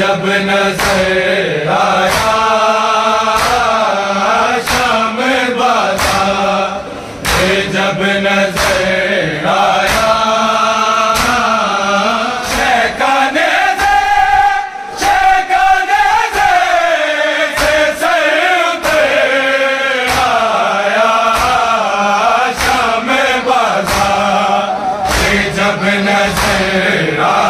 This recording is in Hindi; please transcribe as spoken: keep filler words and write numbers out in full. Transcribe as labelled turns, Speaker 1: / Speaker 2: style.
Speaker 1: जब नजर आया शाम बाजार, ये जब नजर आया शहकाने से शहकाने से से सर उतर आया शाम बाजार, ये जब नजर आया